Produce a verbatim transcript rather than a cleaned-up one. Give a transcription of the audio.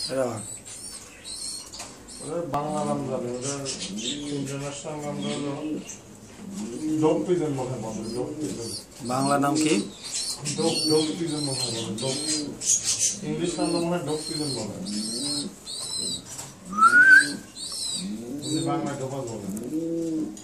বাংলা নাম জানি ওদের ইন্টারন্যাশনাল নাম হলো ডগ পিজন মনে বলে ডগ পিজন বাংলা নাম কি ডগ ডগ পিজন মনে বলে ডগ ইংলিশ নাম মনে ডগ পিজন বলে বাংলা ডবাল বলে